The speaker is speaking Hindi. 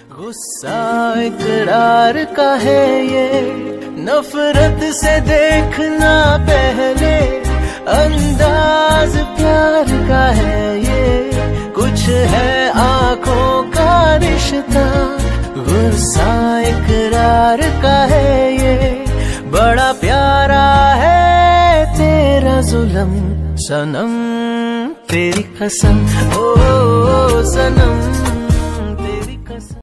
गुस्सा इकरार का है ये, नफरत से देखना पहले, अंदाज प्यार का है ये, कुछ है आंखों का रिश्ता। गुस्सा इकरार का है ये, बड़ा प्यारा है तेरा जुल्म सनम, तेरी कसम ओ सनम।